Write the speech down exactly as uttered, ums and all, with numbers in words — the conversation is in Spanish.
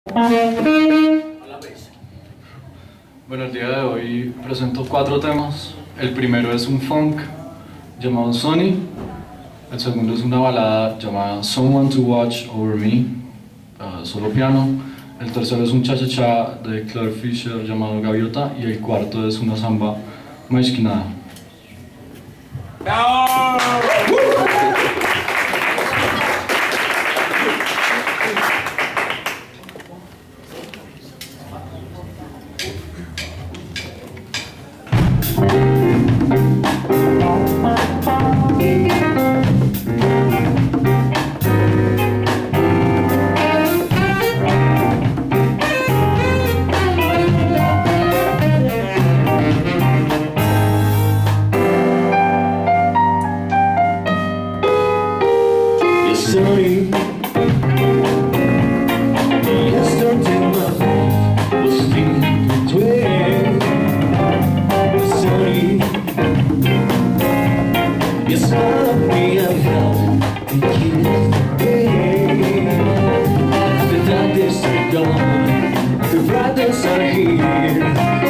Bueno, el día de hoy presento cuatro temas. El primero es un funk llamado Sunny. El segundo es una balada llamada Someone to Watch Over Me, uh, solo piano. El tercero es un cha-cha-cha de Claire Fisher llamado Gaviota. Y el cuarto es una samba mexicana. Sorry, yesterday my life was filled with pain. Sorry, you smiled me I held and kissed the pain. The darkness are gone, the brightness are here.